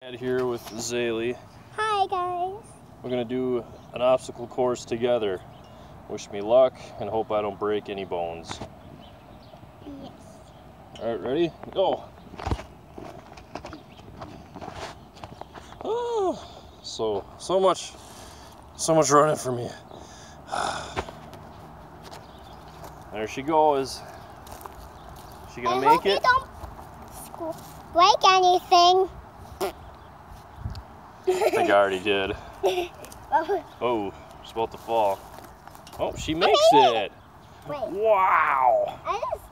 Here with Zaylie. Hi guys. We're gonna do an obstacle course together. Wish me luck and hope I don't break any bones. Yes. All right, ready? Go. Oh, so much running for me. There she goes. She gonna make it? Don't break anything. I think I already did. Oh, she's about to fall. Oh, she makes it. Wait. Wow. I just